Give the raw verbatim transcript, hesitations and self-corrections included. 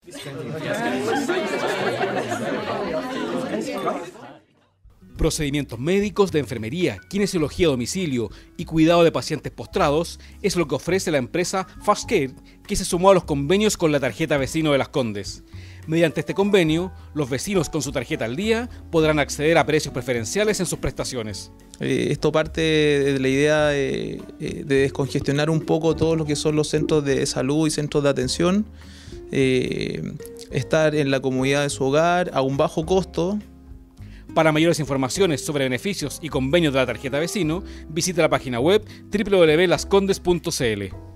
Procedimientos médicos, de enfermería, kinesiología a domicilio y cuidado de pacientes postrados es lo que ofrece la empresa FastCare, que se sumó a los convenios con la tarjeta Vecino de Las Condes. Mediante este convenio, los vecinos con su tarjeta al día podrán acceder a precios preferenciales en sus prestaciones. Eh, esto parte de la idea de, de descongestionar un poco todo lo que son los centros de salud y centros de atención, eh, estar en la comodidad de su hogar a un bajo costo. Para mayores informaciones sobre beneficios y convenios de la tarjeta Vecino, visita la página web doble u doble u doble u punto las condes punto c l.